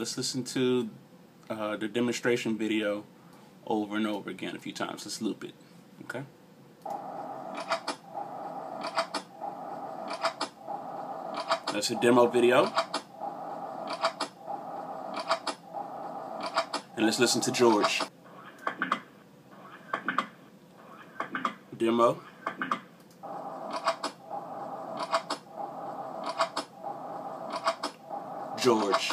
Let's listen to the demonstration video over and over again a few times. Let's loop it. Okay? That's a demo video. And let's listen to George. Demo. George.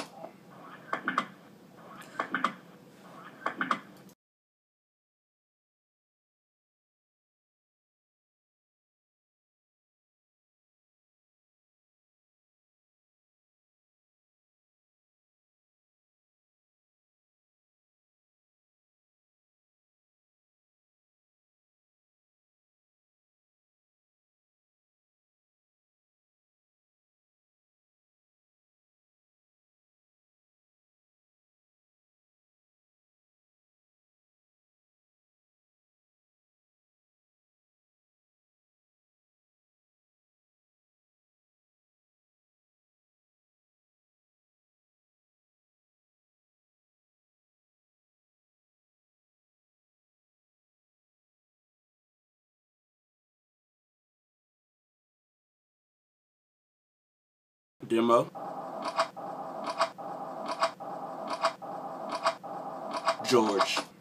Demo. George.